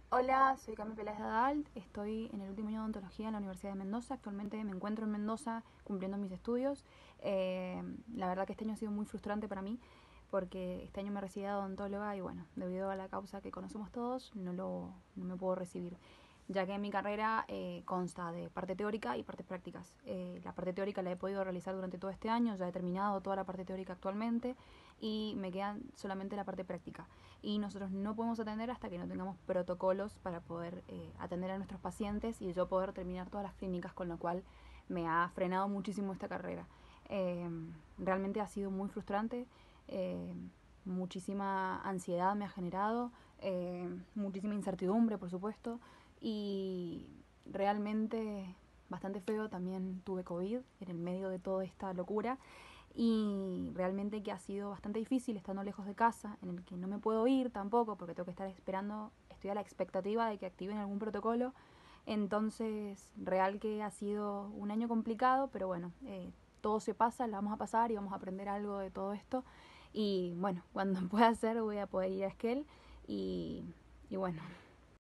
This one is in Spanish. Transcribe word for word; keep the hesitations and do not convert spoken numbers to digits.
Hola, soy Cami Peláez de Adalt, estoy en el último año de odontología en la Universidad de Mendoza. Actualmente me encuentro en Mendoza cumpliendo mis estudios. Eh, la verdad que este año ha sido muy frustrante para mí porque este año me recibí de odontóloga y bueno, debido a la causa que conocemos todos, no, lo, no me puedo recibir, ya que mi carrera eh, consta de parte teórica y partes prácticas. Eh, la parte teórica la he podido realizar durante todo este año, ya he terminado toda la parte teórica actualmente y me quedan solamente la parte práctica. Y nosotros no podemos atender hasta que no tengamos protocolos para poder eh, atender a nuestros pacientes y yo poder terminar todas las clínicas, con lo cual me ha frenado muchísimo esta carrera. Eh, realmente ha sido muy frustrante, eh, muchísima ansiedad me ha generado, eh, muchísima incertidumbre, por supuesto, y realmente bastante feo. También tuve COVID en el medio de toda esta locura y realmente que ha sido bastante difícil estando lejos de casa, en el que no me puedo ir tampoco porque tengo que estar esperando, estoy a la expectativa de que activen algún protocolo. Entonces, real que ha sido un año complicado, pero bueno, eh, todo se pasa, lo vamos a pasar y vamos a aprender algo de todo esto. Y bueno, cuando pueda ser voy a poder ir a Esquel y, y bueno,